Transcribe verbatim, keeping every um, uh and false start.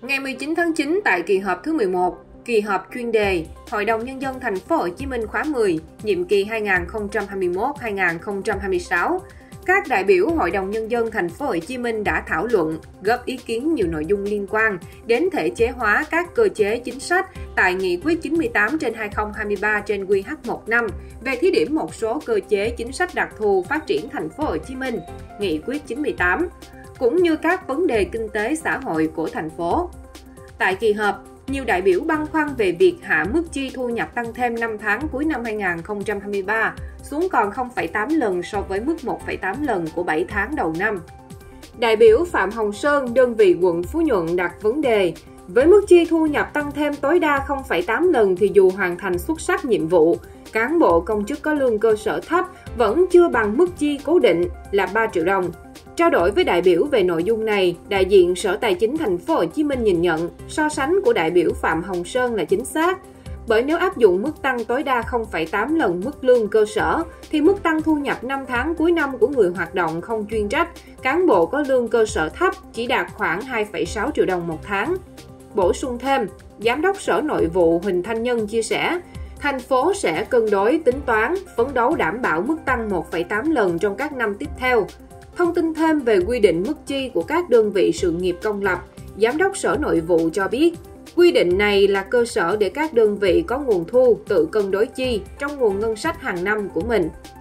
Ngày mười chín tháng chín tại kỳ họp thứ mười một, kỳ họp chuyên đề Hội đồng Nhân dân Thành phố Hồ Chí Minh khóa mười, nhiệm kỳ hai nghìn không trăm hai mươi mốt đến hai nghìn không trăm hai mươi sáu, các đại biểu Hội đồng Nhân dân Thành phố Hồ Chí Minh đã thảo luận, góp ý kiến nhiều nội dung liên quan đến thể chế hóa các cơ chế chính sách tại Nghị quyết chín mươi tám trên hai nghìn không trăm hai mươi ba trên Q H một năm về thí điểm một số cơ chế chính sách đặc thù phát triển Thành phố Hồ Chí Minh, Nghị quyết chín mươi tám, cũng như các vấn đề kinh tế xã hội của thành phố. Tại kỳ họp, nhiều đại biểu băn khoăn về việc hạ mức chi thu nhập tăng thêm năm tháng cuối năm hai nghìn không trăm hai mươi ba xuống còn không phẩy tám lần so với mức một phẩy tám lần của bảy tháng đầu năm. Đại biểu Phạm Hồng Sơn, đơn vị quận Phú Nhuận đặt vấn đề, với mức chi thu nhập tăng thêm tối đa không phẩy tám lần thì dù hoàn thành xuất sắc nhiệm vụ, cán bộ công chức có lương cơ sở thấp vẫn chưa bằng mức chi cố định là ba triệu đồng. Trao đổi với đại biểu về nội dung này, đại diện Sở Tài chính Thành phố Hồ Chí Minh nhìn nhận so sánh của đại biểu Phạm Hồng Sơn là chính xác. Bởi nếu áp dụng mức tăng tối đa không phẩy tám lần mức lương cơ sở, thì mức tăng thu nhập năm tháng cuối năm của người hoạt động không chuyên trách, cán bộ có lương cơ sở thấp chỉ đạt khoảng hai phẩy sáu triệu đồng một tháng. Bổ sung thêm, Giám đốc Sở Nội vụ Huỳnh Thanh Nhân chia sẻ, thành phố sẽ cân đối tính toán, phấn đấu đảm bảo mức tăng một phẩy tám lần trong các năm tiếp theo. Thông tin thêm về quy định mức chi của các đơn vị sự nghiệp công lập, Giám đốc Sở Nội vụ cho biết, quy định này là cơ sở để các đơn vị có nguồn thu tự cân đối chi trong nguồn ngân sách hàng năm của mình.